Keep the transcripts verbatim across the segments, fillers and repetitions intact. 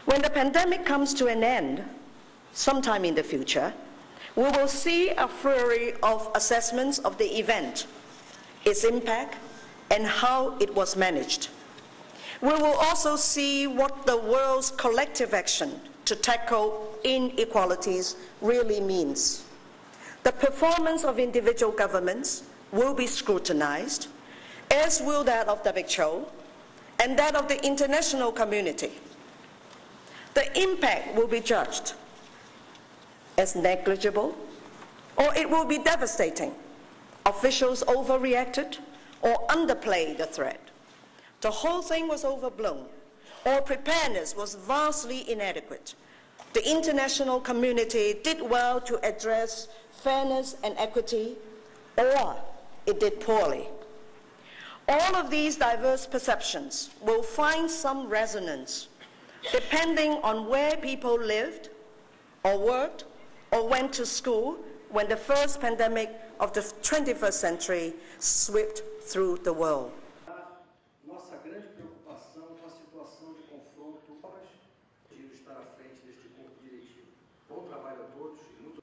When the pandemic comes to an end, sometime in the future, we will see a flurry of assessments of the event, its impact, and how it was managed. We will also see what the world's collective action to tackle inequalities really means. The performance of individual governments will be scrutinized, as will that of W H O and that of the international community. The impact will be judged as negligible, or it will be devastating. Officials overreacted or underplayed the threat. The whole thing was overblown, or preparedness was vastly inadequate. The international community did well to address fairness and equity, or it did poorly. All of these diverse perceptions will find some resonance depending on where people lived or worked or went to school when the first pandemic of the twenty-first century swept through the world. Nossa grande preocupação com a situação de confronto de estar à frente deste corpo diretivo. Bom trabalho a todos e muito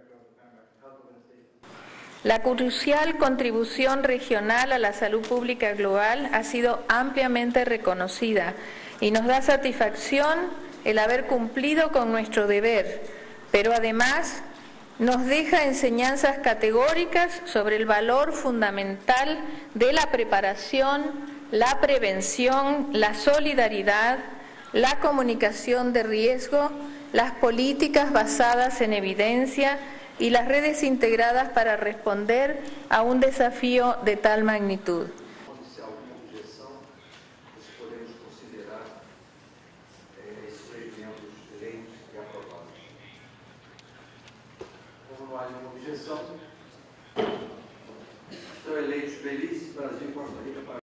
La crucial contribución regional a la salud pública global ha sido ampliamente reconocida y nos da satisfacción el haber cumplido con nuestro deber, pero además nos deja enseñanzas categóricas sobre el valor fundamental de la preparación, la prevención, la solidaridad, la comunicación de riesgo, las políticas basadas en evidencia y las redes integradas para responder a un desafío de tal magnitud. Se há alguma objeção, nós podemos considerar esses três membros eleitos e aprovados. Como não há nenhuma objeção, estão eleitos Belize, Brasil e Costa Rica para